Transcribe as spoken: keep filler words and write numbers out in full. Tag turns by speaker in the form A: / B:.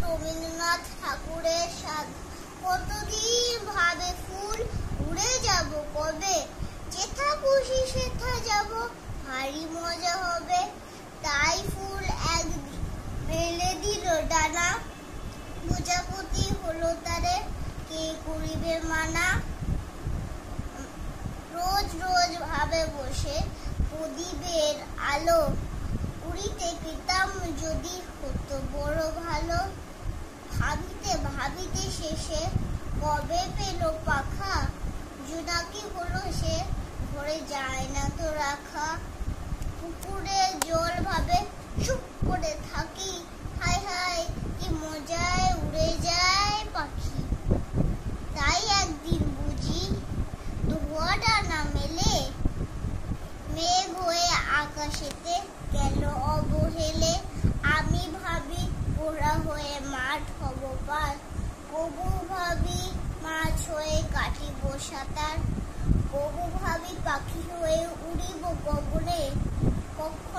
A: রবীন্দ্রনাথ ঠাকুরের সাধ। কতদিন ভাবে ফুল উড়ে যাব কবে, যেথা খুশি সেথা যাব, ভারী মজা হবে। তাই ফুল একদিন মেলে দিল ডানা, প্রজাপতি হলো তারে কে করিবে মানা। রোজ রোজ ভাবে বসে প্রদীপের আলো, উড়িতে পেতাম যদি হতো বড় ভালো। ভাবিতে ভাবিতে শেষে কবে পেল পাখা, জোনাকি হলো সে ঘরে যায় না তো রাখা। পুকুরে জল ভাবে চুপ করে থাকি, হায় হায় কি মজায় উড়ে যায় পাখি। তাই একদিন বুঝি ধোয়া ডানা মেলে, মেঘ হয়ে আকাশেতে গেল অবহেলে। আমি ভাবি ঘোড়া হয়ে মাঠ হব পার, কবু ভাবি মাছ হয়ে কাটিব সাঁতার, কবু ভাবি পাখি হয়ে উড়িব গগনে। কখন